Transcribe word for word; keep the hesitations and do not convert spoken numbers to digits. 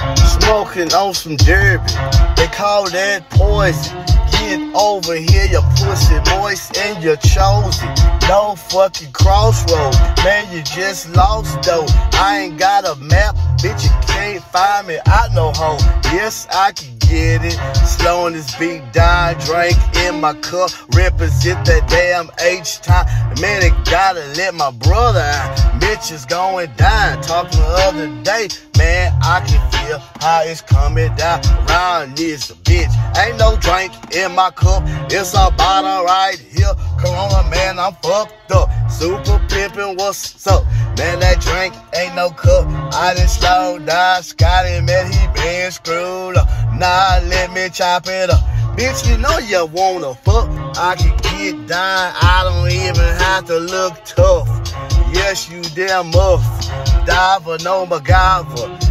Smoking on some derby, they call that poison. Get over here, your pussy moist and you're chosen. No fucking crossroad, man, you just lost though. I ain't got a map, bitch, you can't find me out no hole. Yes, I can get it, slowing this beat down, drink in my cup, represent that damn H-time. Man, they gotta let my brother out, bitch is going down. Talking the other day, man, I can feel how it's coming down around this bitch. Ain't no drink in my cup, it's a bottle right here. Corona, man, I'm fucked up. Super pimpin', what's up? Man, that drink ain't no cup. I done slowed down. Scotty, man, he been screwed up. Nah, let me chop it up. Bitch, you know you wanna fuck. I can get down. I don't even have to look tough. Yes, you damn muff. Die for no MacGyver.